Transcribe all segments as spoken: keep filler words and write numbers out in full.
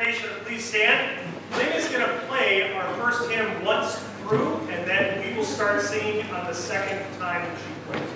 congregation to please stand. Lynne is going to play our first hymn once through, and then we will start singing on the second time she plays.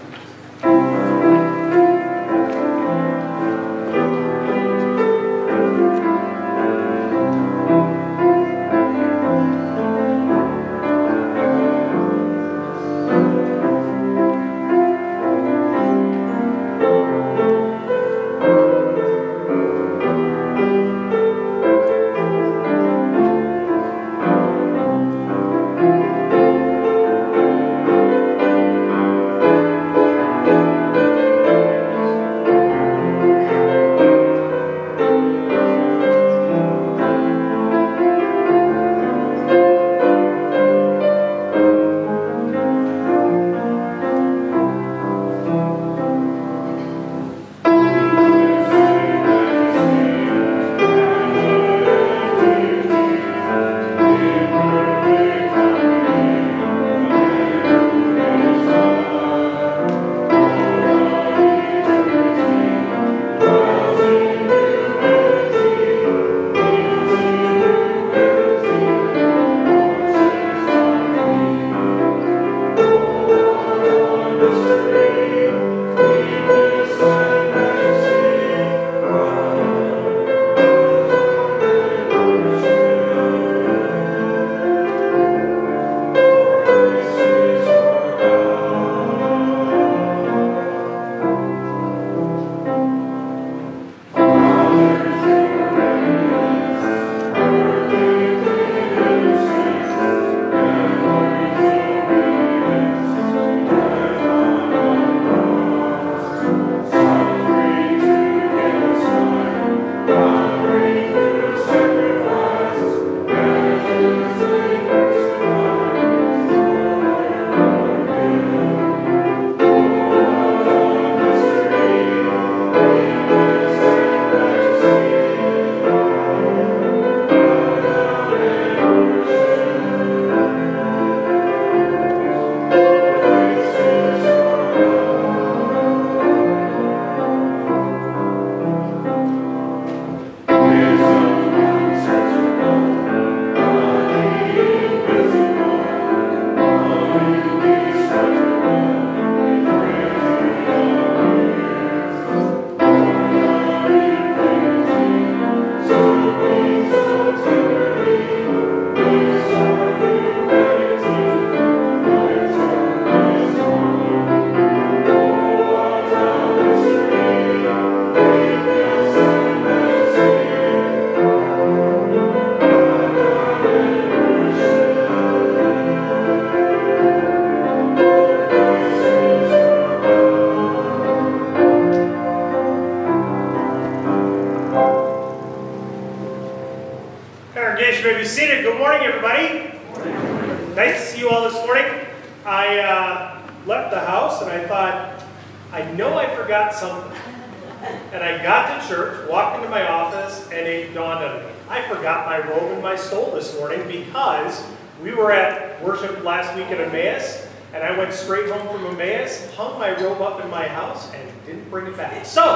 Straight home from Emmaus, hung my robe up in my house, and didn't bring it back. So,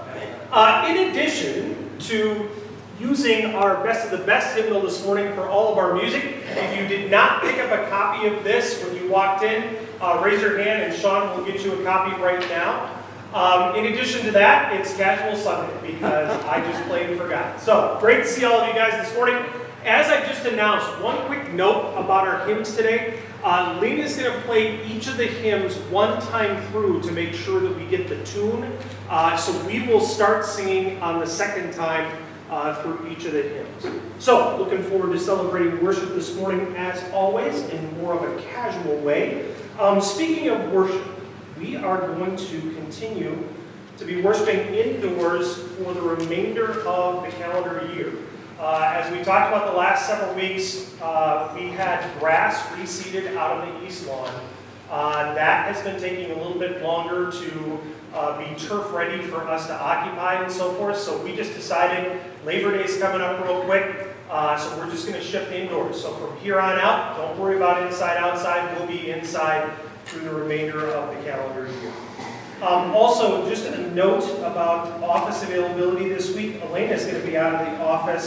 uh, in addition to using our Best of the Best hymnal this morning for all of our music, if you did not pick up a copy of this when you walked in, uh, raise your hand and Sean will get you a copy right now. Um, in addition to that, it's Casual Sunday because I just played and forgot. So, great to see all of you guys this morning. As I just announced, one quick note about our hymns today. Uh, Lynne is going to play each of the hymns one time through to make sure that we get the tune. Uh, so we will start singing on the second time uh, through each of the hymns. So, looking forward to celebrating worship this morning as always in more of a casual way. Um, speaking of worship, we are going to continue to be worshiping indoors for the remainder of the calendar year. Uh, as we talked about the last several weeks, uh, we had grass reseeded out of the east lawn. Uh, that has been taking a little bit longer to uh, be turf ready for us to occupy and so forth. So we just decided Labor Day is coming up real quick. Uh, so we're just going to shift indoors. So from here on out, don't worry about inside, outside. We'll be inside through the remainder of the calendar year. Um, also, just a note about office availability this week. Elena is going to be out of the office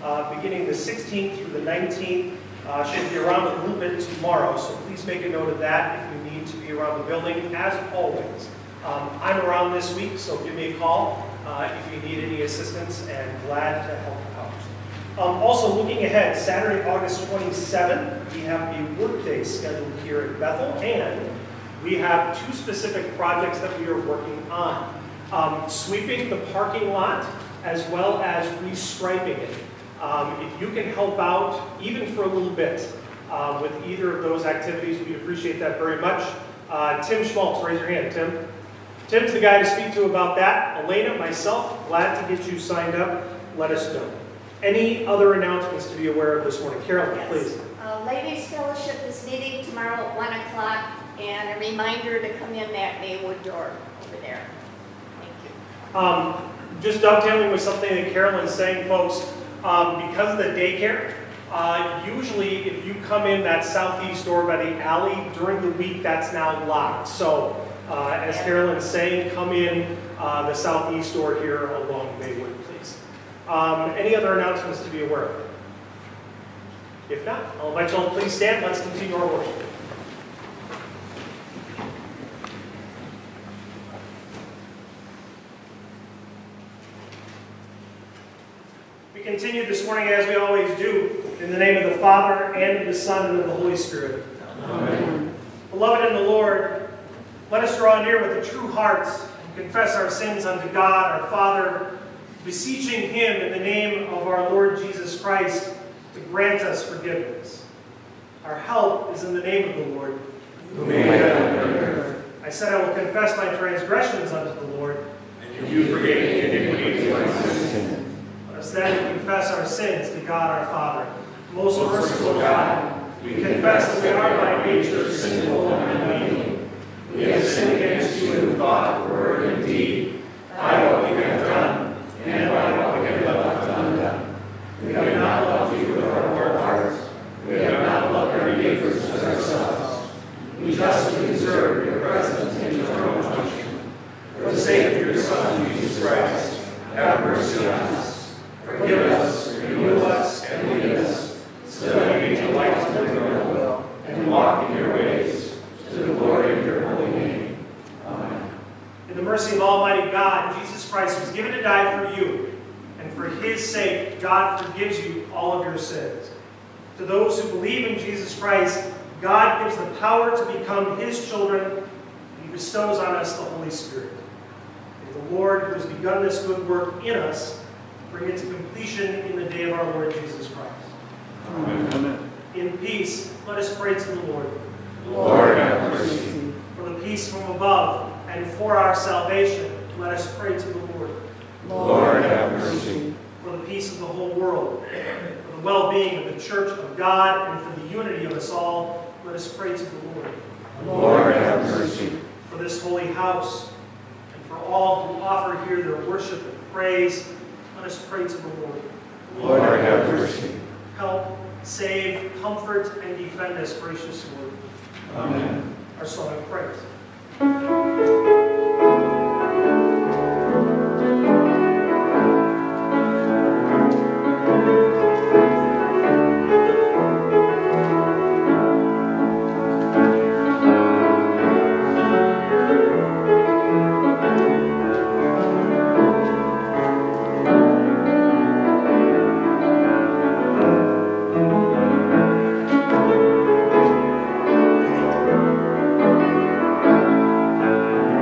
uh, beginning the sixteenth through the nineteenth. Uh, should be around a little bit tomorrow, so please make a note of that if you need to be around the building, as always. Um, I'm around this week, so give me a call uh, if you need any assistance, and glad to help out. Um, also, looking ahead, Saturday, August twenty-seventh, we have a workday scheduled here at Bethel, and we have two specific projects that we are working on. Um, sweeping the parking lot, as well as restriping it. Um, if you can help out, even for a little bit, uh, with either of those activities, we'd appreciate that very much. Uh, Tim Schmaltz, raise your hand, Tim. Tim's the guy to speak to about that. Elena, myself, glad to get you signed up. Let us know. Any other announcements to be aware of this morning? Carol, yes. Please. Uh, Ladies Fellowship is meeting tomorrow at one o'clock, and a reminder to come in that Maywood door over there. Thank you. Um, just dovetailing with something that Carolyn's saying, folks, um, because of the daycare, uh, usually if you come in that southeast door by the alley during the week, that's now locked. So, uh, as Carolyn's saying, come in uh, the southeast door here along Maywood, please. Um, any other announcements to be aware of? If not, I'll invite you all to please stand. Let's continue our worship. We continue this morning, as we always do, in the name of the Father, and of the Son, and of the Holy Spirit. Amen. Beloved in the Lord, let us draw near with a true heart and confess our sins unto God, our Father, beseeching Him in the name of our Lord Jesus Christ to grant us forgiveness. Our help is in the name of the Lord. Amen. I said, I will confess my transgressions unto the Lord, and you forgive the iniquities of my sins. Let us then confess our sins to God our Father. Most merciful God, we confess that we are by nature sinful and unclean. We have sinned against you in thought, word, and deed, by what we have done, and by what we have left undone. We have not loved you with our whole hearts. We have not loved our neighbors as ourselves. We justly deserve your presence and eternal punishment. For the sake of your Son, Jesus Christ, have mercy on us. Forgive us, renew us, and lead us, so that we may delight to do your will, and walk in your ways, to the glory of your holy name. Amen. In the mercy of Almighty God, Jesus Christ was given to die for you, and for His sake, God forgives you all of your sins. To those who believe in Jesus Christ, God gives the power to become His children, and He bestows on us the Holy Spirit. May the Lord, who has begun this good work in us, bring it to completion in the day of our Lord Jesus Christ. Amen. In peace, let us pray to the Lord. Lord, have mercy. For the peace from above and for our salvation, let us pray to the Lord. Lord, have mercy. For the peace of the whole world, for the well-being of the Church of God, and for the unity of us all, let us pray to the Lord. Lord, have mercy. For this holy house, and for all who offer here their worship and praise, let us pray to the Lord. Lord, have mercy. Help, save, comfort, and defend us, gracious Lord. Amen. Our song of praise. Amen.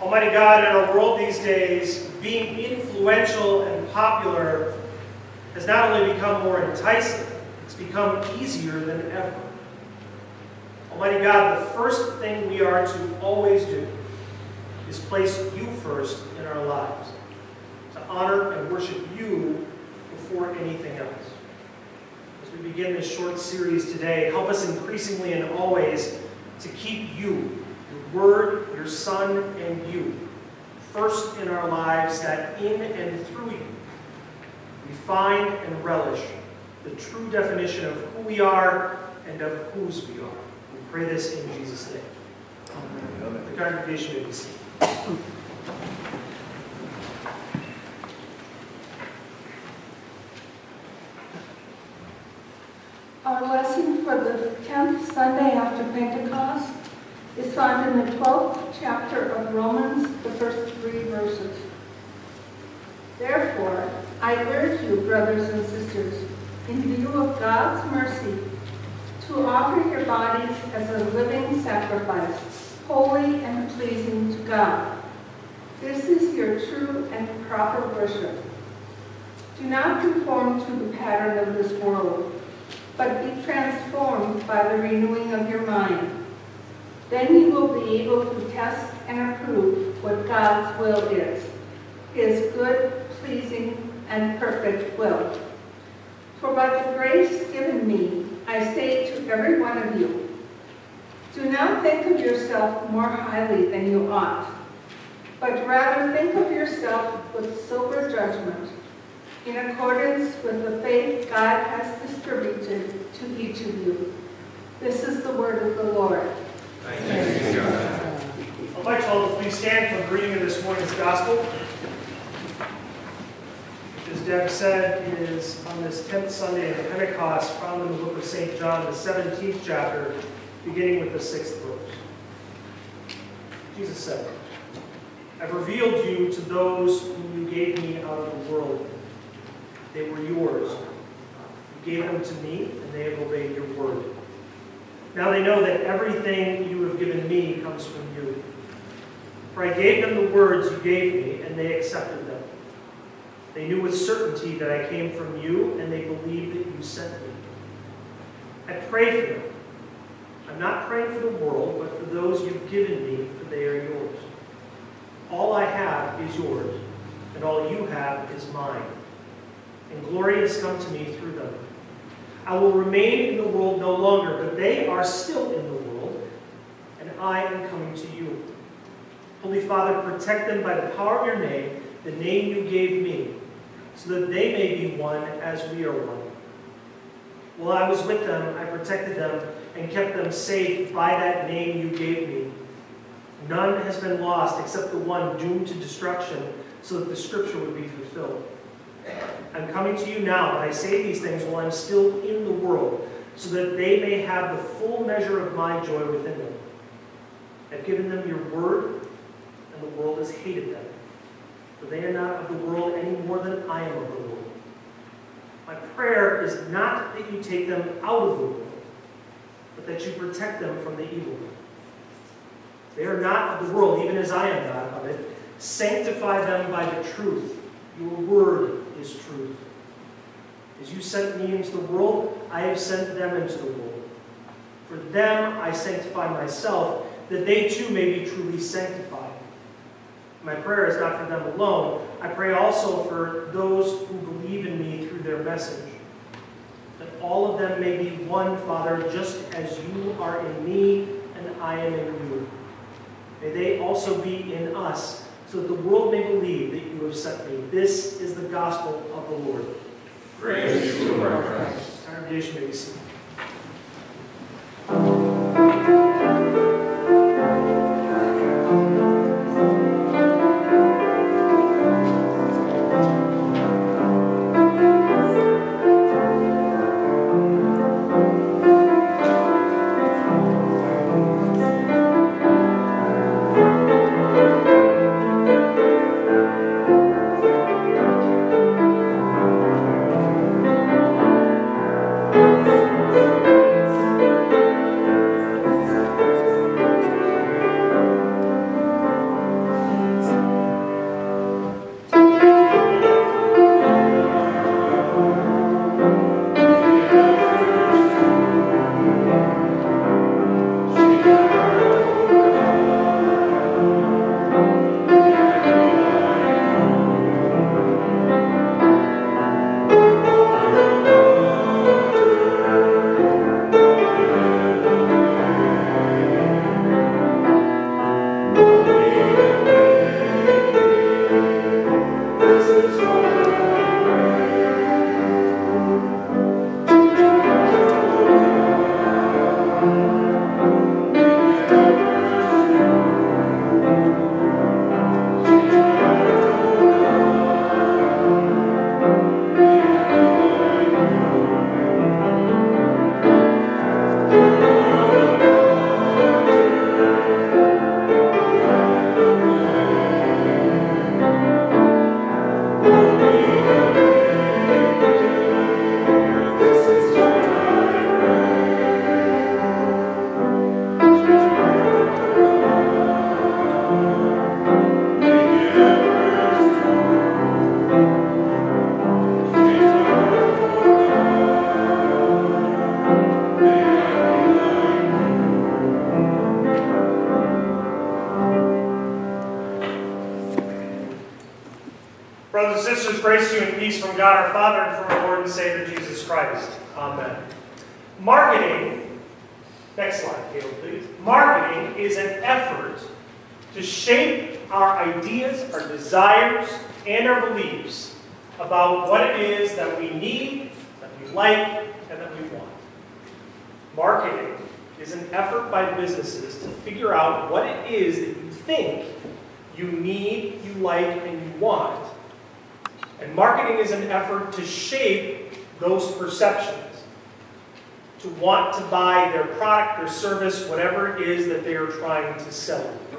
Almighty God, in our world these days, being influential and popular has not only become more enticing, it's become easier than ever. Almighty God, the first thing we are to always do is place you first in our lives, to honor and worship you before anything else. As we begin this short series today, help us increasingly and always to keep you, your word, your Son, and you first in our lives, that in and through you we find and relish the true definition of who we are and of whose we are. We pray this in Jesus' name. Amen. The congregation may be seated. Our lesson for the tenth Sunday after Pentecost is found in the twelfth chapter of Romans, the first three verses. Therefore, I urge you, brothers and sisters, in view of God's mercy, to offer your bodies as a living sacrifice, holy and pleasing to God. This is your true and proper worship. Do not conform to the pattern of this world, but be transformed by the renewing of your mind. Then you will be able to test and approve what God's will is, his good, pleasing, and perfect will. For by the grace given me, I say to every one of you, do not think of yourself more highly than you ought, but rather think of yourself with sober judgment, in accordance with the faith God has distributed to each of you. This is the word of the Lord. Thanks be to God. I'd like you all to please stand for the reading of this morning's gospel. As Deb said, it is on this tenth Sunday of Pentecost, found in the book of Saint John, the seventeenth chapter, beginning with the sixth verse. Jesus said, I've revealed you to those whom you gave me out of the world. They were yours. You gave them to me, and they have obeyed your word. Now they know that everything you have given me comes from you. For I gave them the words you gave me, and they accepted them. They knew with certainty that I came from you, and they believed that you sent me. I pray for them. I'm not praying for the world, but for those you've given me, for they are yours. All I have is yours, and all you have is mine. And glory has come to me through them. I will remain in the world no longer, but they are still in the world, and I am coming to you. Holy Father, protect them by the power of your name, the name you gave me, so that they may be one as we are one. While I was with them, I protected them and kept them safe by that name you gave me. None has been lost except the one doomed to destruction, so that the scripture would be fulfilled. I'm coming to you now, but I say these things while I'm still in the world, so that they may have the full measure of my joy within them. I've given them your word, and the world has hated them. For they are not of the world any more than I am of the world. My prayer is not that you take them out of the world, but that you protect them from the evil one. They are not of the world, even as I am not of it. Sanctify them by the truth. Your word is truth. As you sent me into the world, I have sent them into the world. For them I sanctify myself, that they too may be truly sanctified. My prayer is not for them alone. I pray also for those who believe in me through their message, that all of them may be one, Father, just as you are in me and I am in you. May they also be in us, so that the world may believe that you have sent me. This is the gospel of the Lord. Praise to you, Lord Christ. Congregation may be seated. Thank you. Brothers and sisters, grace to you and peace from God our Father and from our Lord and Savior Jesus Christ. Amen. Marketing, next slide, Caleb, please. Marketing is an effort to shape our ideas, our desires, and our beliefs about what it is that we need, that we like, and that we want. Marketing is an effort by businesses to figure out what it is that you think you need, you like, and you want. And marketing is an effort to shape those perceptions, to want to buy their product or service, whatever it is that they are trying to sell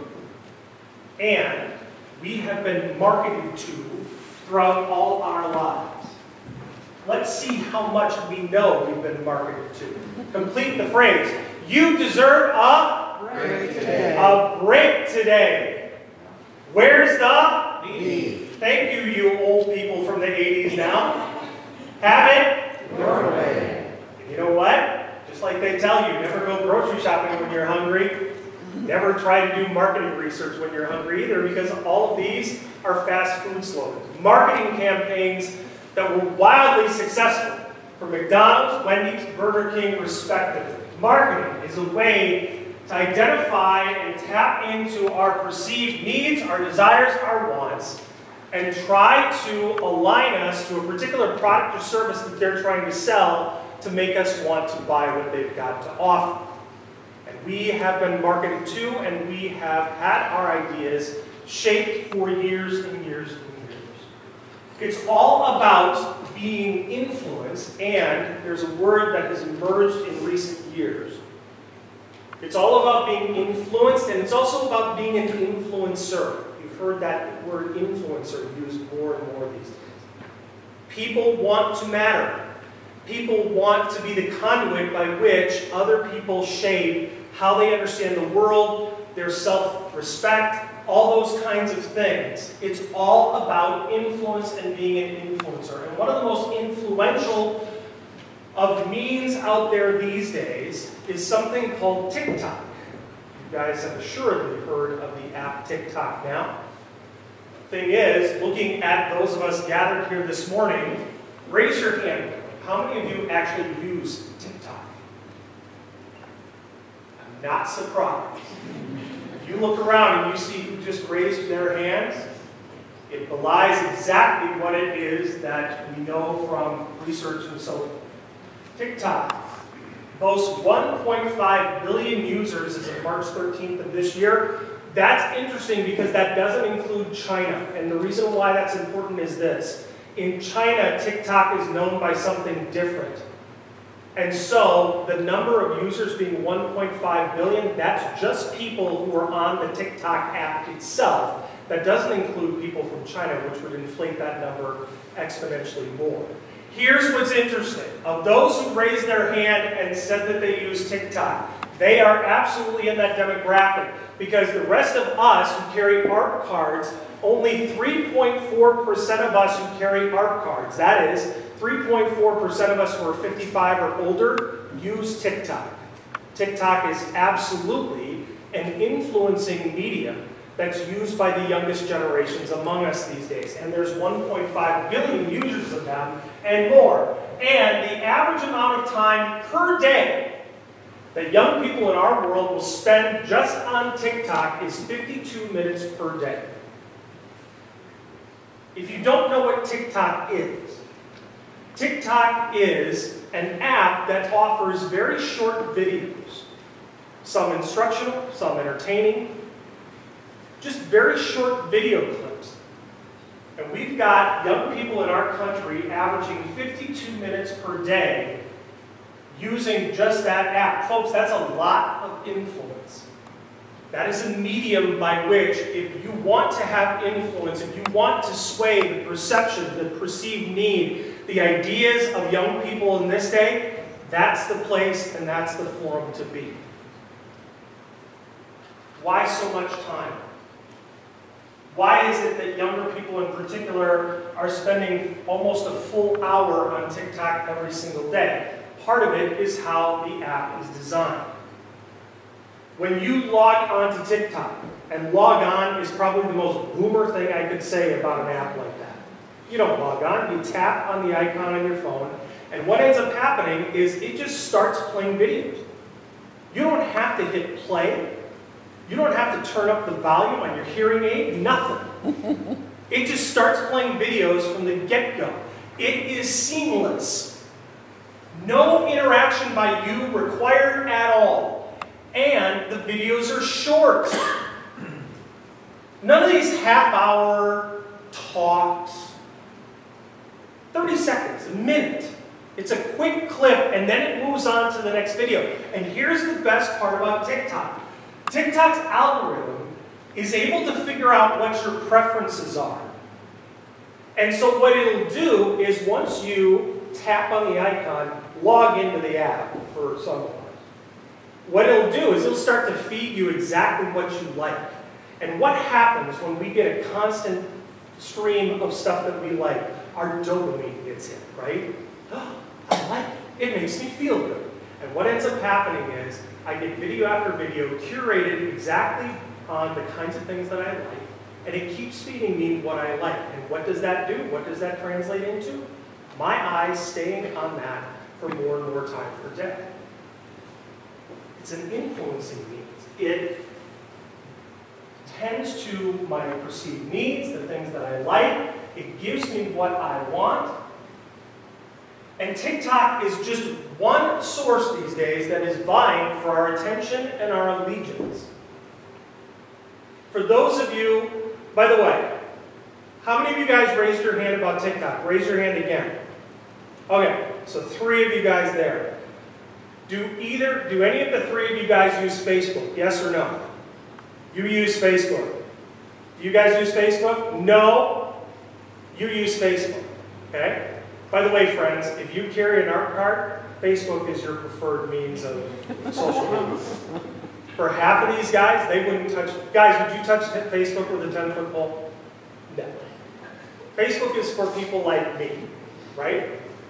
you. And we have been marketed to throughout all our lives. Let's see how much we know we've been marketed to. Complete the phrase. You deserve a break today. A break today. Where's the Beef. Thank you, you old people from the eighties now. Have it? Your way. And you know what? Just like they tell you, never go grocery shopping when you're hungry. Never try to do marketing research when you're hungry either, because all of these are fast food slogans. Marketing campaigns that were wildly successful for McDonald's, Wendy's, Burger King, respectively. Marketing is a way to identify and tap into our perceived needs, our desires, our wants, and try to align us to a particular product or service that they're trying to sell to make us want to buy what they've got to offer. And we have been marketed to, and we have had our ideas shaped for years and years and years. It's all about being influenced, and there's a word that has emerged in recent years. It's all about being influenced, and it's also about being an influencer. You've heard that word influencer used more and more these days. People want to matter. People want to be the conduit by which other people shape how they understand the world, their self-respect, all those kinds of things. It's all about influence and being an influencer. And one of the most influential of means out there these days is something called TikTok. You guys have assuredly heard of the app TikTok now. Thing is, looking at those of us gathered here this morning, raise your hand. How many of you actually use TikTok? I'm not surprised. If you look around and you see who just raised their hands, it belies exactly what it is that we know from research and so forth. TikTok boasts one point five billion users as of March thirteenth of this year. That's interesting because that doesn't include China. And the reason why that's important is this. In China, TikTok is known by something different. And so the number of users being one point five billion, that's just people who are on the TikTok app itself. That doesn't include people from China, which would inflate that number exponentially more. Here's what's interesting. Of those who raised their hand and said that they use TikTok, they are absolutely in that demographic, because the rest of us who carry A R P cards, only three point four percent of us who carry A R P cards, that is, three point four percent of us who are fifty-five or older, use TikTok. TikTok is absolutely an influencing medium that's used by the youngest generations among us these days. And there's one point five billion users of them and more. And the average amount of time per day that young people in our world will spend just on TikTok is fifty-two minutes per day. If you don't know what TikTok is, TikTok is an app that offers very short videos. Some instructional, some entertaining, just very short video clips. And we've got young people in our country averaging fifty-two minutes per day using just that app. Folks, that's a lot of influence. That is a medium by which, if you want to have influence, if you want to sway the perception, the perceived need, the ideas of young people in this day, that's the place and that's the forum to be. Why so much time? Why is it that younger people in particular are spending almost a full hour on TikTok every single day? Part of it is how the app is designed. When you log on to TikTok, and log on is probably the most boomer thing I could say about an app like that. You don't log on, you tap on the icon on your phone, and what ends up happening is it just starts playing videos. You don't have to hit play. You don't have to turn up the volume on your hearing aid, nothing. It just starts playing videos from the get-go. It is seamless. No interaction by you required at all. And the videos are short. None of these half-hour talks. thirty seconds, a minute. It's a quick clip, and then it moves on to the next video. And here's the best part about TikTok. TikTok's algorithm is able to figure out what your preferences are. And so what it'll do is once you tap on the icon, log into the app for some of us. What it'll do is it'll start to feed you exactly what you like. And what happens when we get a constant stream of stuff that we like? Our dopamine gets hit, right? Oh, I like it. It makes me feel good. And what ends up happening is I get video after video curated exactly on the kinds of things that I like, and it keeps feeding me what I like. And what does that do? What does that translate into? My eyes staying on that for more and more time per day. It's an influencing means. It tends to my perceived needs, the things that I like. It gives me what I want. And TikTok is just one source these days that is vying for our attention and our allegiance. For those of you, by the way, how many of you guys raised your hand about TikTok? Raise your hand again. Okay, so three of you guys there. Do either, do any of the three of you guys use Facebook? Yes or no? You use Facebook. Do you guys use Facebook? No. You use Facebook. Okay? By the way, friends, if you carry an art card, Facebook is your preferred means of social media. For half of these guys, they wouldn't touch... Guys, would you touch Facebook with a ten-foot pole? No. Facebook is for people like me, right?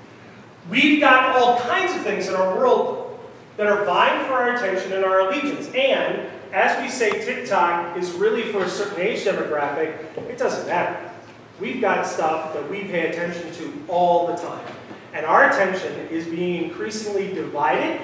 We've got all kinds of things in our world that are vying for our attention and our allegiance. And as we say TikTok is really for a certain age demographic, it doesn't matter. We've got stuff that we pay attention to all the time. And our attention is being increasingly divided,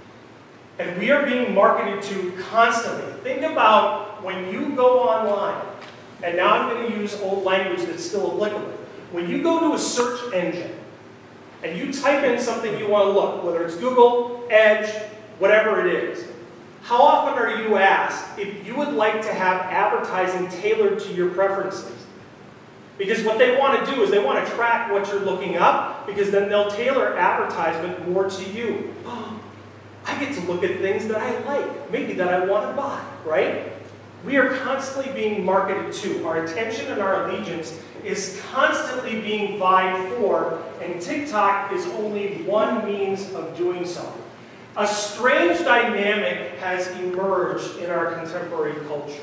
and we are being marketed to constantly. Think about when you go online, and now I'm going to use old language that's still applicable. When you go to a search engine, and you type in something you want to look, whether it's Google, Edge, whatever it is, how often are you asked if you would like to have advertising tailored to your preferences? Because what they want to do is they want to track what you're looking up, because then they'll tailor advertisement more to you. Oh, I get to look at things that I like, maybe that I want to buy, right? We are constantly being marketed to. Our attention and our allegiance is constantly being vied for, and TikTok is only one means of doing so. A strange dynamic has emerged in our contemporary culture.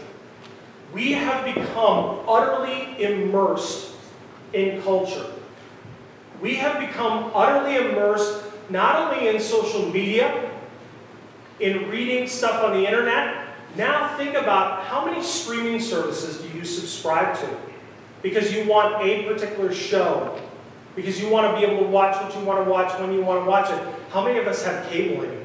We have become utterly immersed in culture. We have become utterly immersed not only in social media, in reading stuff on the internet. Now think about how many streaming services do you subscribe to because you want a particular show, because you want to be able to watch what you want to watch when you want to watch it. How many of us have cable anymore?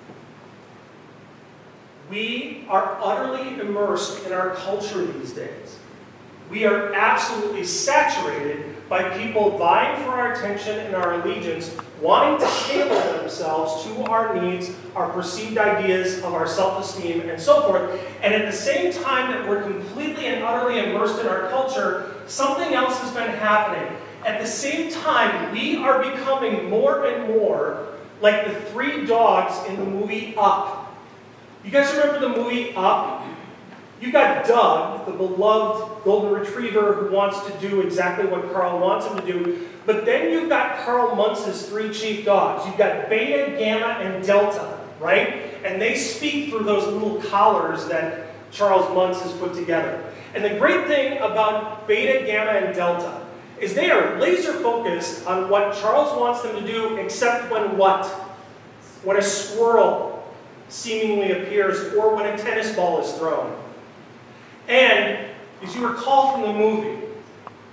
We are utterly immersed in our culture these days. We are absolutely saturated by people vying for our attention and our allegiance, wanting to tailor themselves to our needs, our perceived ideas of our self-esteem, and so forth. And at the same time that we're completely and utterly immersed in our culture, something else has been happening. At the same time, we are becoming more and more like the three dogs in the movie Up. You guys remember the movie Up? You got Doug, the beloved golden retriever who wants to do exactly what Carl wants him to do. But then you've got Karl Muntz's three chief dogs. You've got Beta, Gamma, and Delta, right? And they speak through those little collars that Charles Muntz has put together. And the great thing about Beta, Gamma, and Delta is they are laser focused on what Charles wants them to do, except when what? When a squirrel seemingly appears, or when a tennis ball is thrown. And, as you recall from the movie,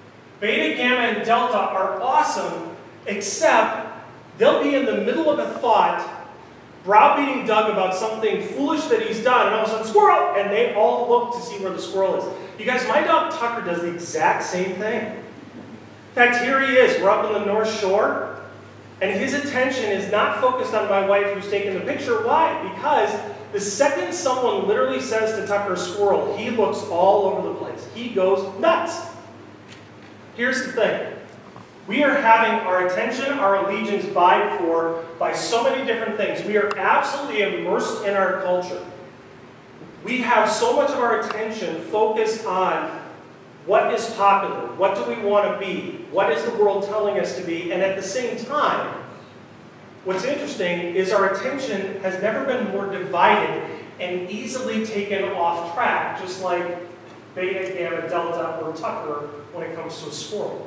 Beta, Gamma, and Delta are awesome, except they'll be in the middle of a thought, browbeating Doug about something foolish that he's done, and all of a sudden, squirrel! And they all look to see where the squirrel is. You guys, my dog Tucker does the exact same thing. In fact, here he is. We're up on the North Shore, and his attention is not focused on my wife who's taking the picture. Why? Because the second someone literally says to Tucker, squirrel, he looks all over the place. He goes nuts. Here's the thing. We are having our attention, our allegiance vied for by so many different things. We are absolutely immersed in our culture. We have so much of our attention focused on what is popular, what do we want to be, what is the world telling us to be, and at the same time, what's interesting is our attention has never been more divided and easily taken off track, just like Beta, Gamma, Delta, or Tucker when it comes to a squirrel.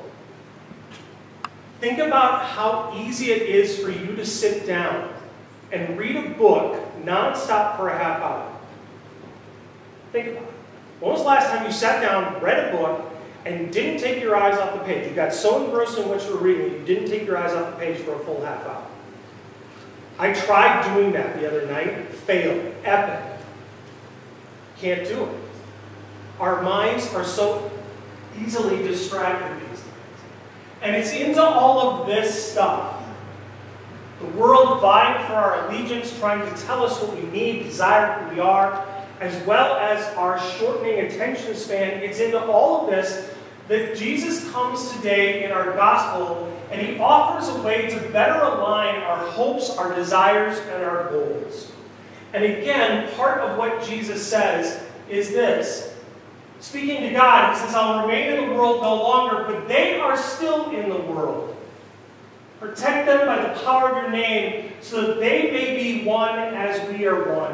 Think about how easy it is for you to sit down and read a book nonstop for a half hour. Think about it. When was the last time you sat down, read a book, and didn't take your eyes off the page? You got so engrossed in what you were reading, you didn't take your eyes off the page for a full half hour. I tried doing that the other night, failed, epic. Can't do it. Our minds are so easily distracted these days. And it's into all of this stuff. The world vying for our allegiance, trying to tell us what we need, desire who we are, as well as our shortening attention span. It's into all of this that Jesus comes today in our gospel, and he offers a way to better align our hopes, our desires, and our goals. And again, part of what Jesus says is this. Speaking to God, he says, I'll remain in the world no longer, but they are still in the world. Protect them by the power of your name, so that they may be one as we are one.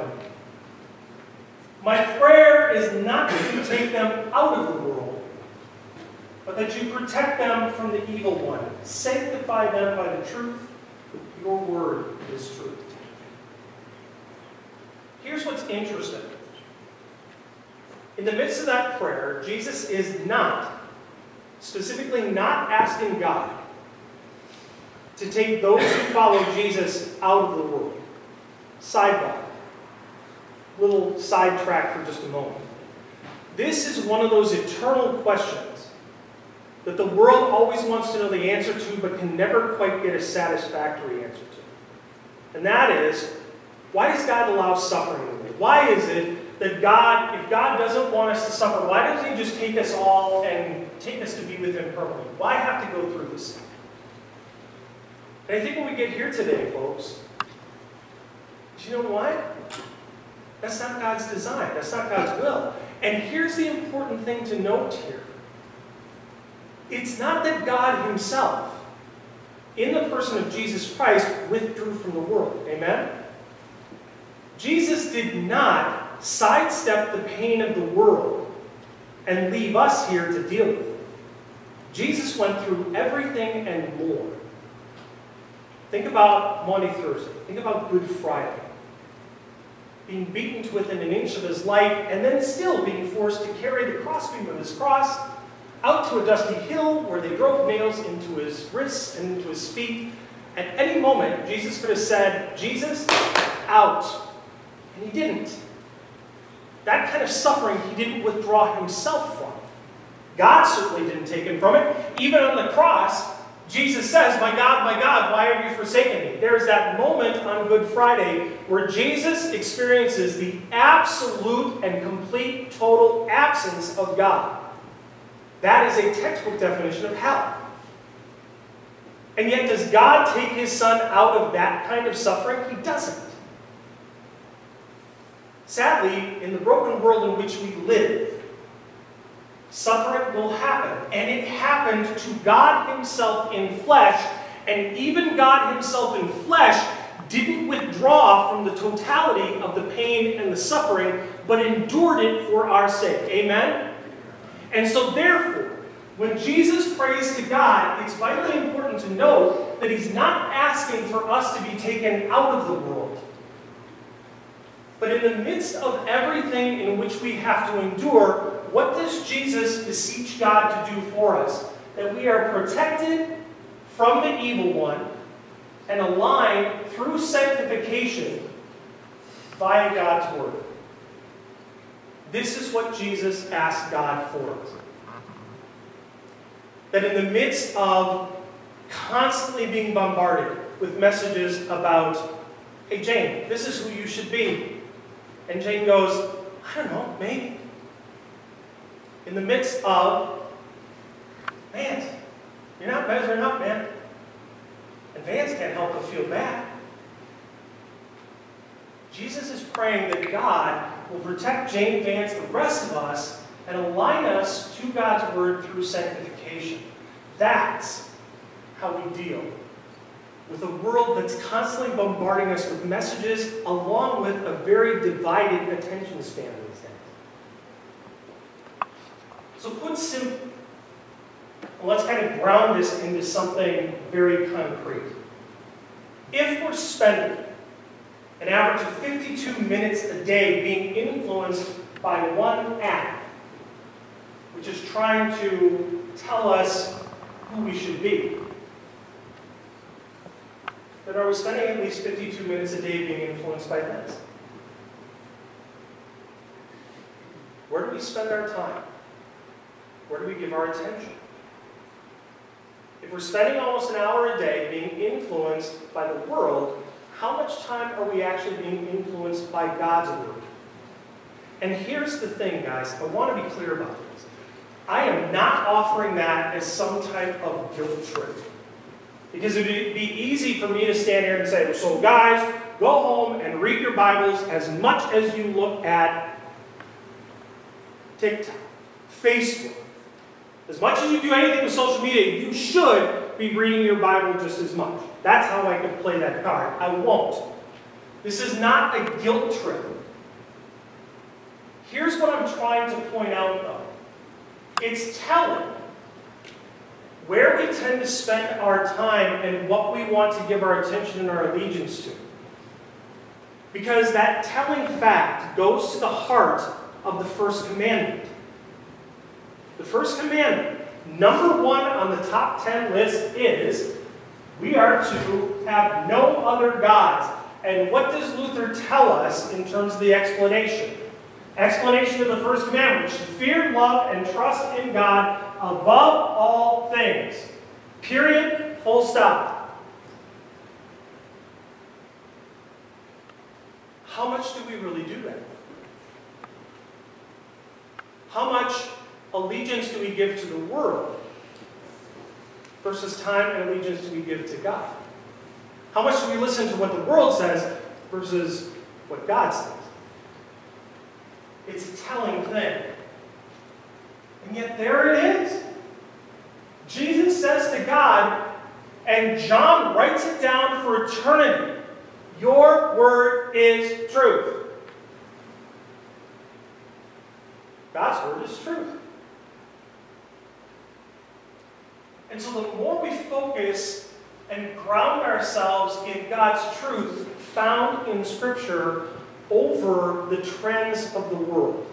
My prayer is not that you take them out of the world, but that you protect them from the evil one. Sanctify them by the truth. Your word is truth. Here's what's interesting. In the midst of that prayer, Jesus is not, specifically not asking God to take those who follow Jesus out of the world. Sidebar. Little sidetrack for just a moment. This is one of those eternal questions that the world always wants to know the answer to, but can never quite get a satisfactory answer to. And that is, why does God allow suffering in the world? Why is it that God, if God doesn't want us to suffer, why doesn't he just take us all and take us to be with him permanently? Why have to go through this? And I think when we get here today, folks, do you know what? That's not God's design. That's not God's will. And here's the important thing to note here. It's not that God himself, in the person of Jesus Christ, withdrew from the world. Amen? Jesus did not sidestep the pain of the world and leave us here to deal with it. Jesus went through everything and more. Think about Maundy Thursday. Think about Good Friday. Being beaten to within an inch of his life, and then still being forced to carry the crossbeam of his cross out to a dusty hill where they drove nails into his wrists and into his feet. At any moment, Jesus could have said, Jesus, out. And he didn't. That kind of suffering he didn't withdraw himself from. God certainly didn't take him from it. Even on the cross, Jesus says, my God, my God, why have you forsaken me? There's that moment on Good Friday where Jesus experiences the absolute and complete total absence of God. That is a textbook definition of hell. And yet, does God take his son out of that kind of suffering? He doesn't. Sadly, in the broken world in which we live, suffering will happen. And it happened to God himself in flesh. And even God himself in flesh didn't withdraw from the totality of the pain and the suffering, but endured it for our sake. Amen? And so therefore, when Jesus prays to God, it's vitally important to know that he's not asking for us to be taken out of the world. But in the midst of everything in which we have to endure, what does Jesus beseech God to do for us? that we are protected from the evil one and aligned through sanctification via God's word. This is what Jesus asked God for. That in the midst of constantly being bombarded with messages about, hey Jane, this is who you should be. And Jane goes, I don't know, maybe. In the midst of, Vance, you're not measuring up, man. And Vance can't help but feel bad. Jesus is praying that God will protect Jane Vance, the rest of us, and align us to God's word through sanctification. That's how we deal with a world that's constantly bombarding us with messages, along with a very divided attention span these days. So put simply, let's kind of ground this into something very concrete. If we're spending an average of fifty-two minutes a day being influenced by one app, which is trying to tell us who we should be, then are we spending at least fifty-two minutes a day being influenced by this? Where do we spend our time? Where do we give our attention? If we're spending almost an hour a day being influenced by the world, how much time are we actually being influenced by God's word? And here's the thing, guys. I want to be clear about this. I am not offering that as some type of guilt trip. Because it would be easy for me to stand here and say, so guys, go home and read your Bibles as much as you look at TikTok, Facebook. As much as you do anything with social media, you should be reading your Bible just as much. That's how I can play that card. I won't. This is not a guilt trip. Here's what I'm trying to point out, though. It's telling where we tend to spend our time and what we want to give our attention and our allegiance to. Because that telling fact goes to the heart of the first commandment. The first commandment, number one on the top ten list is, we are to have no other gods. And what does Luther tell us in terms of the explanation? Explanation of the first commandment, which is fear, love, and trust in God above all things. Period, full stop. How much do we really do that? How much allegiance do we give to the world versus time and allegiance do we give to God? How much do we listen to what the world says versus what God says? It's a telling thing. And yet there it is. Jesus says to God, and John writes it down for eternity, your word is truth. God's word is truth. And so the more we focus and ground ourselves in God's truth found in Scripture over the trends of the world,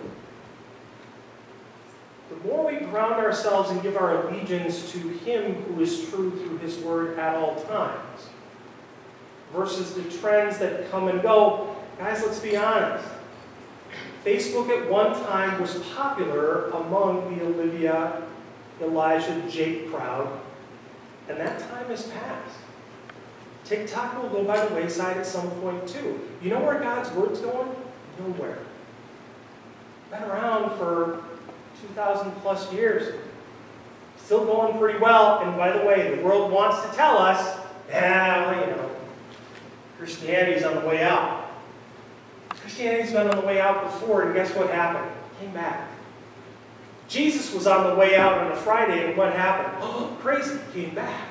the more we ground ourselves and give our allegiance to Him who is true through His Word at all times, versus the trends that come and go. Guys, let's be honest. Facebook at one time was popular among the Olivia, Elijah, Jake crowd, and that time has passed. TikTok will go by the wayside at some point too. You know where God's Word's going? Nowhere. Been around for two thousand plus years. Still going pretty well, and by the way, the world wants to tell us, yeah, well, you know, Christianity's on the way out. Christianity's been on the way out before, and guess what happened? It came back. Jesus was on the way out on a Friday, and what happened? Oh, crazy, he came back.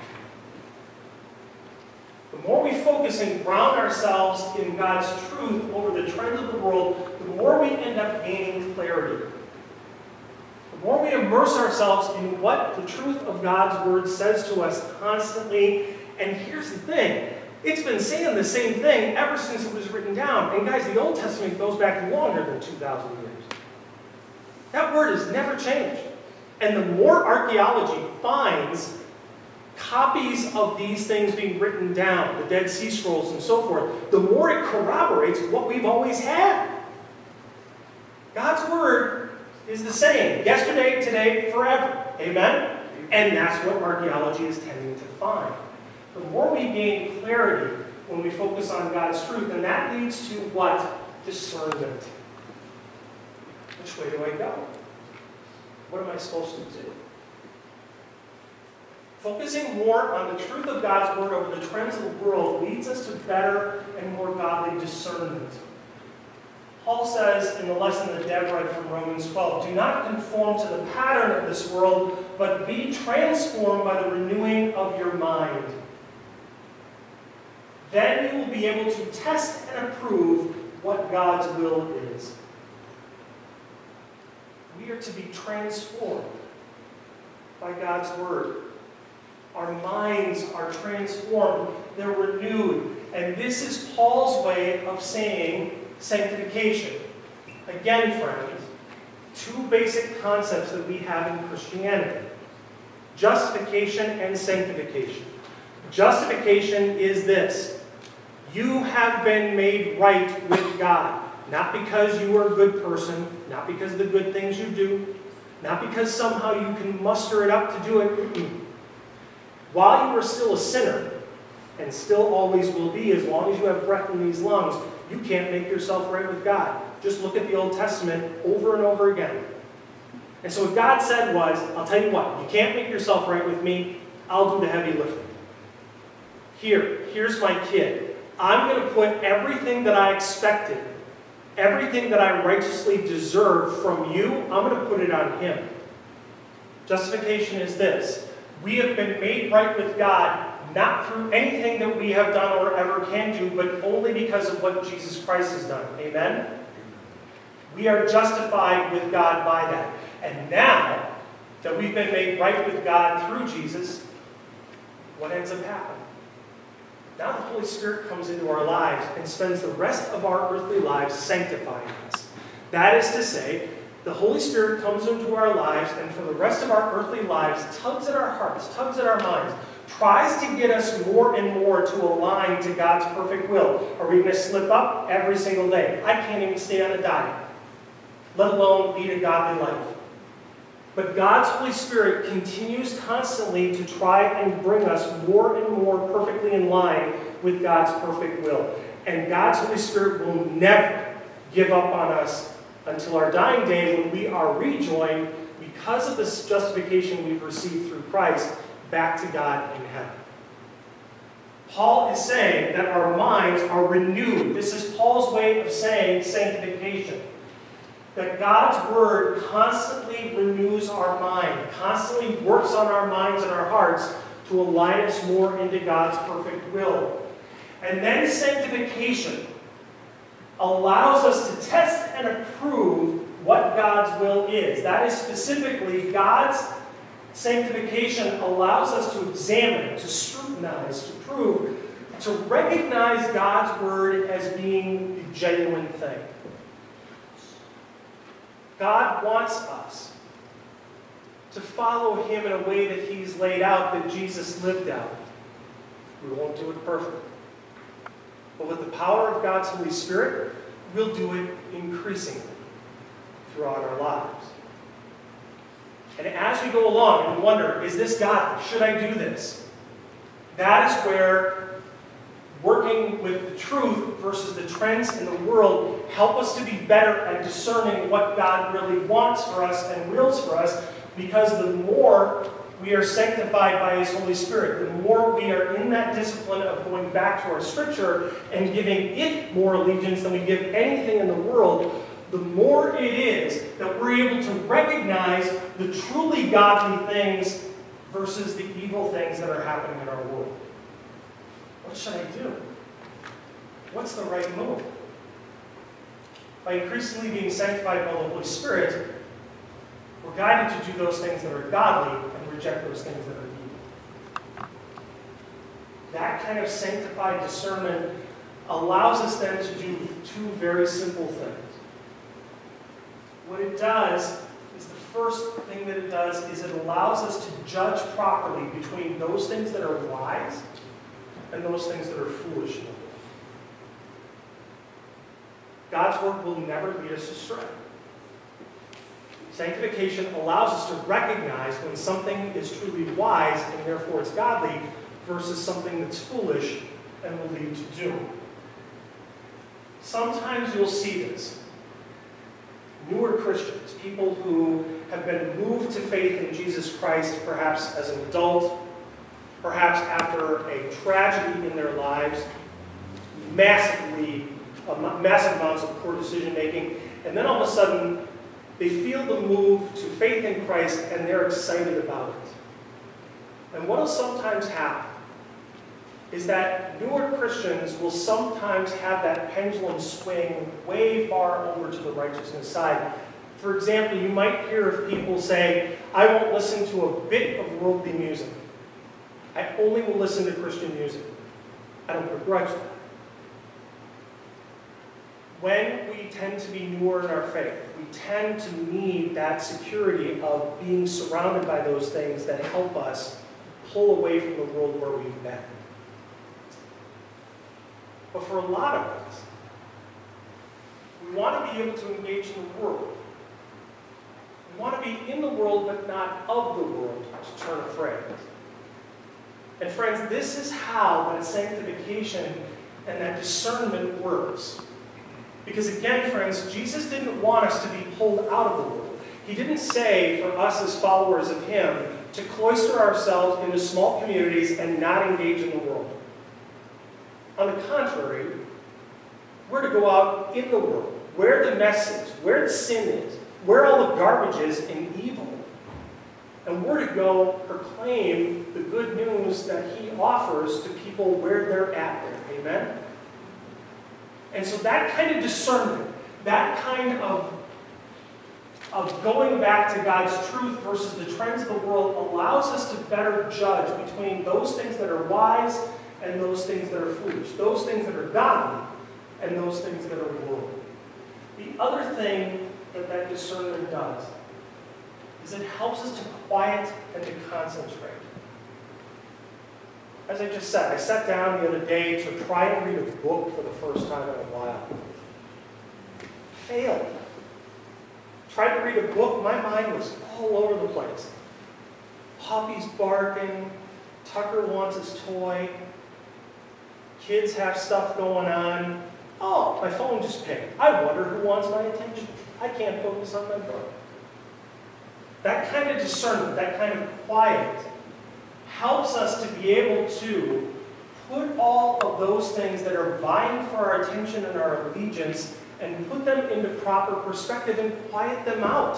The more we focus and ground ourselves in God's truth over the trends of the world, the more we end up gaining clarity. The more we immerse ourselves in what the truth of God's Word says to us constantly. And here's the thing. It's been saying the same thing ever since it was written down. And guys, the Old Testament goes back longer than two thousand years. That word has never changed. And the more archaeology finds copies of these things being written down, the Dead Sea Scrolls and so forth, the more it corroborates what we've always had. God's Word is the same, yesterday, today, forever. Amen? And that's what archaeology is tending to find. The more we gain clarity when we focus on God's truth, and that leads to what? Discernment. Which way do I go? What am I supposed to do? Focusing more on the truth of God's Word over the trends of the world leads us to better and more godly discernment. Paul says in the lesson that Deb read from Romans twelve, do not conform to the pattern of this world, but be transformed by the renewing of your mind. Then you will be able to test and approve what God's will is. We are to be transformed by God's Word. Our minds are transformed. They're renewed. And this is Paul's way of saying sanctification. Again, friends, two basic concepts that we have in Christianity. Justification and sanctification. Justification is this. You have been made right with God. Not because you are a good person, not because of the good things you do, not because somehow you can muster it up to do it. While you are still a sinner, and still always will be as long as you have breath in these lungs, you can't make yourself right with God. Just look at the Old Testament over and over again. And so what God said was, I'll tell you what, you can't make yourself right with me, I'll do the heavy lifting. Here, here's my kid. I'm going to put everything that I expected, everything that I righteously deserve from you, I'm going to put it on him. Justification is this. We have been made right with God, not through anything that we have done or ever can do, but only because of what Jesus Christ has done. Amen? We are justified with God by that. And now that we've been made right with God through Jesus, what ends up happening? Now the Holy Spirit comes into our lives and spends the rest of our earthly lives sanctifying us. That is to say, the Holy Spirit comes into our lives and for the rest of our earthly lives tugs at our hearts, tugs at our minds, tries to get us more and more to align to God's perfect will. Are we going to slip up every single day? I can't even stay on a diet, let alone lead a godly life. But God's Holy Spirit continues constantly to try and bring us more and more perfectly in line with God's perfect will. And God's Holy Spirit will never give up on us until our dying day when we are rejoined because of this justification we've received through Christ back to God in heaven. Paul is saying that our minds are renewed. This is Paul's way of saying sanctification. That God's Word constantly renews our mind, constantly works on our minds and our hearts to align us more into God's perfect will. And then sanctification allows us to test and approve what God's will is. That is specifically God's sanctification allows us to examine, to scrutinize, to prove, to recognize God's Word as being the genuine thing. God wants us to follow Him in a way that He's laid out, that Jesus lived out. We won't do it perfectly. But with the power of God's Holy Spirit, we'll do it increasingly throughout our lives. And as we go along and wonder, is this godly? Should I do this? That is where working with the truth versus the trends in the world help us to be better at discerning what God really wants for us and wills for us, because the more we are sanctified by His Holy Spirit, the more we are in that discipline of going back to our Scripture and giving it more allegiance than we give anything in the world, the more it is that we're able to recognize the truly godly things versus the evil things that are happening in our world. What should I do? What's the right move? By increasingly being sanctified by the Holy Spirit, we're guided to do those things that are godly and reject those things that are evil. That kind of sanctified discernment allows us then to do two very simple things. What it does is the first thing that it does is it allows us to judge properly between those things that are wise and those things that are foolish in the world. God's word will never lead us astray. Sanctification allows us to recognize when something is truly wise and therefore it's godly versus something that's foolish and will lead to doom. Sometimes you'll see this. Newer Christians, people who have been moved to faith in Jesus Christ perhaps as an adult, perhaps after a tragedy in their lives, massively, uh, massive amounts of poor decision making, and then all of a sudden they feel the move to faith in Christ and they're excited about it. And what will sometimes happen is that newer Christians will sometimes have that pendulum swing way far over to the righteousness side. For example, you might hear of people say, I won't listen to a bit of worldly music. I only will listen to Christian music. I don't begrudge that. When we tend to be newer in our faith, we tend to need that security of being surrounded by those things that help us pull away from the world where we've been. But for a lot of us, we want to be able to engage in the world. We want to be in the world, but not of the world, to turn afraid. And friends, this is how that sanctification and that discernment works. Because again, friends, Jesus didn't want us to be pulled out of the world. He didn't say for us as followers of Him to cloister ourselves into small communities and not engage in the world. On the contrary, we're to go out in the world, where the mess is, where the sin is, where all the garbage is and evil. And we're to go proclaim the good news that He offers to people where they're at there. Amen? And so that kind of discernment, that kind of, of going back to God's truth versus the trends of the world allows us to better judge between those things that are wise and those things that are foolish, those things that are godly and those things that are worldly. The other thing that that discernment does is it helps us to quiet and to concentrate. As I just said, I sat down the other day to try and read a book for the first time in a while. Failed. Tried to read a book, my mind was all over the place. Puppy's barking, Tucker wants his toy, kids have stuff going on. Oh, my phone just pinged. I wonder who wants my attention. I can't focus on my book. That kind of discernment, that kind of quiet, helps us to be able to put all of those things that are vying for our attention and our allegiance and put them into proper perspective and quiet them out.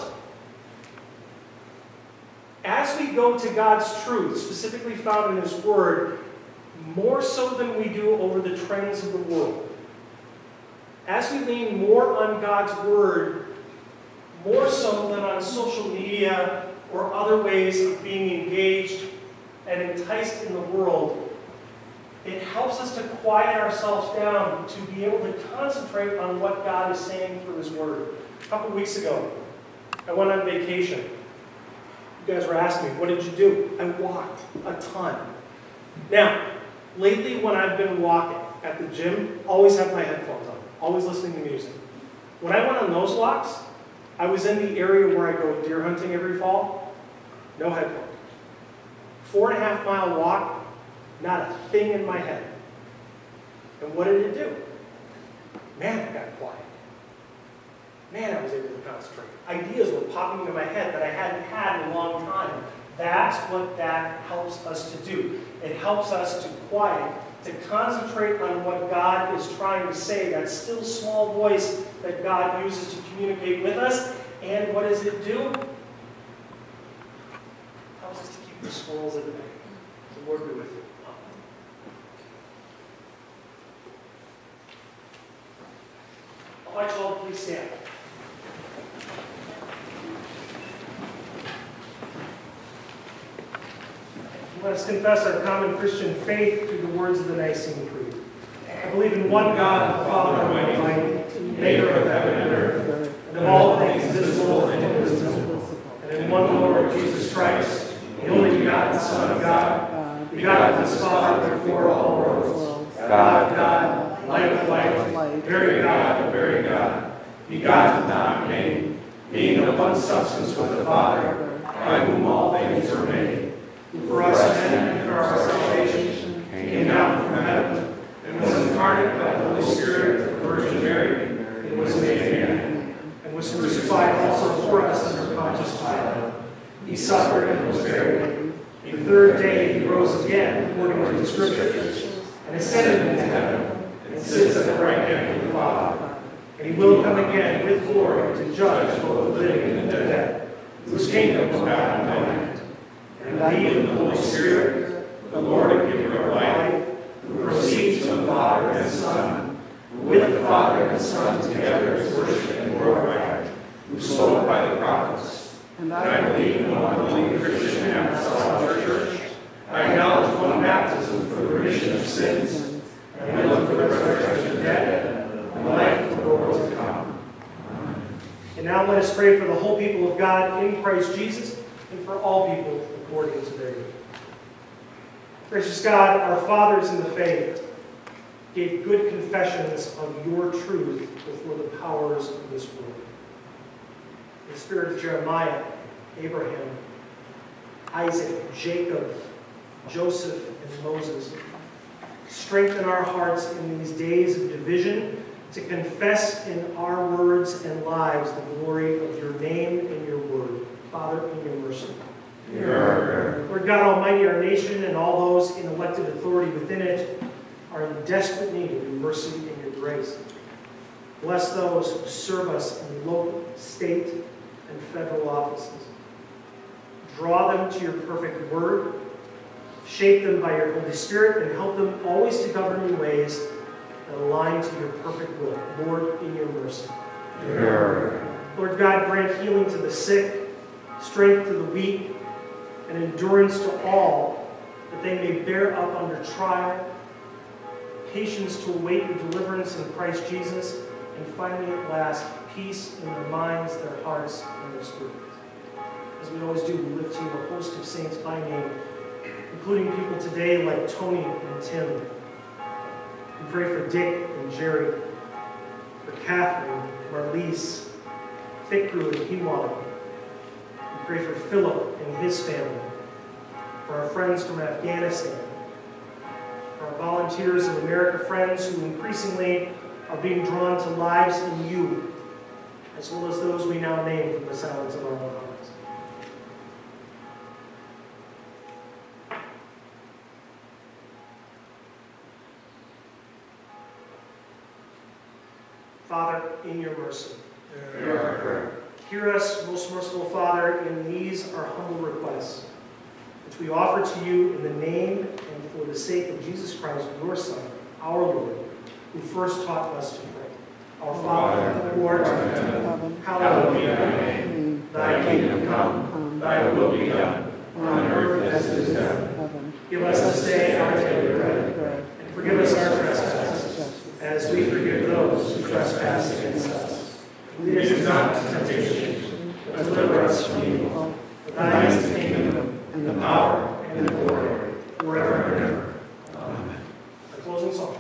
As we go to God's truth, specifically found in His Word, more so than we do over the trends of the world, as we lean more on God's Word, more so than on social media or other ways of being engaged and enticed in the world, it helps us to quiet ourselves down to be able to concentrate on what God is saying through His Word. A couple weeks ago, I went on vacation. You guys were asking me, what did you do? I walked a ton. Now, lately when I've been walking at the gym, always have my headphones on, always listening to music. When I went on those walks, I was in the area where I go deer hunting every fall, no headphones. Four and a half mile walk, not a thing in my head. And what did it do? Man, I got quiet. Man, I was able to concentrate. Ideas were popping into my head that I hadn't had in a long time. That's what that helps us to do. It helps us to quiet, to concentrate on what God is trying to say, that still small voice that God uses to communicate with us. And what does it do? It helps us to keep the squirrels at bay. The Lord be with you. I'll let you all please stand. Let us confess our common Christian faith through the words of the Nicene Creed. I believe in one God, the Father Almighty, maker of heaven and earth, and of all things visible and invisible, and one Lord Jesus Christ, the only begotten Son of God, begotten of his Father before all worlds, God of God, light of light, very God of very God, begotten, not made, being of one substance with the Father, by whom all things are made, who for us men and for our salvation came down from heaven, and was incarnate by the Holy Spirit of the Virgin Mary, and was made man, and was crucified also for us under Pontius Pilate. He suffered and was buried. The third day he rose again, according to the Scriptures, and ascended into heaven, and sits at the right hand of the Father. And he will come again with glory to judge both the living and the dead, whose kingdom is not no end. And believe in the Holy Spirit, the Lord and giver of life, who proceeds from the Father and Son, who with the Father and Son together is worshipped and glorified, who spoke by the prophets. And I believe in one holy Christian apostolic church. I acknowledge one baptism for the remission of sins, and I look for the resurrection of the dead and the life of the world to come. Amen. And now let us pray for the whole people of God in Christ Jesus, and for all people according to their need. Gracious God, our fathers in the faith gave good confessions of your truth before the powers of this world. In the spirit of Jeremiah, Abraham, Isaac, Jacob, Joseph, and Moses, strengthen our hearts in these days of division to confess in our words and lives the glory of your name and your word. Father, in your mercy. Amen. Lord God Almighty, our nation and all those in elected authority within it are in desperate need of your mercy and your grace. Bless those who serve us in local, state, and federal offices. Draw them to your perfect word. Shape them by your Holy Spirit and help them always to govern in ways that align to your perfect will. Lord, in your mercy. Amen. Lord God, grant healing to the sick, strength to the weak, and endurance to all, that they may bear up under trial, patience to await your deliverance in Christ Jesus, and finally at last, peace in their minds, their hearts, and their spirits. As we always do, we lift to you a host of saints by name, including people today like Tony and Tim. We pray for Dick and Jerry, for Catherine, Marlise, Fikru and Hiwan. We pray for Philip and his family, for our friends from Afghanistan, for our volunteers and America friends who increasingly are being drawn to lives in you, as well as those we now name from the silence of our own hearts. Father, in your mercy. Amen. Hear us, most merciful Father, in these our humble requests, which we offer to you in the name and for the sake of Jesus Christ, your Son, our Lord, who first taught us to pray. Our Father, who art in heaven, hallowed be thy name. Thy kingdom come, thy will be done, on earth as it is in heaven. Give us this day our daily bread, and forgive us our trespasses, as we forgive those who trespass against us. Lead us not into temptation, but deliver us from evil. For thine is the kingdom, and the power, and the glory, forever and ever. Amen. Our closing song.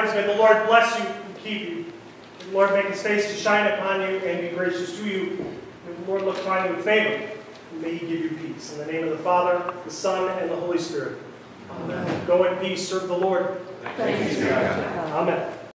friends, may the Lord bless you and keep you. May the Lord make his face to shine upon you and be gracious to you. May the Lord look upon you with favor, and may he give you peace. In the name of the Father, the Son, and the Holy Spirit. Amen. Go in peace. Serve the Lord. Thanks be to God. Amen.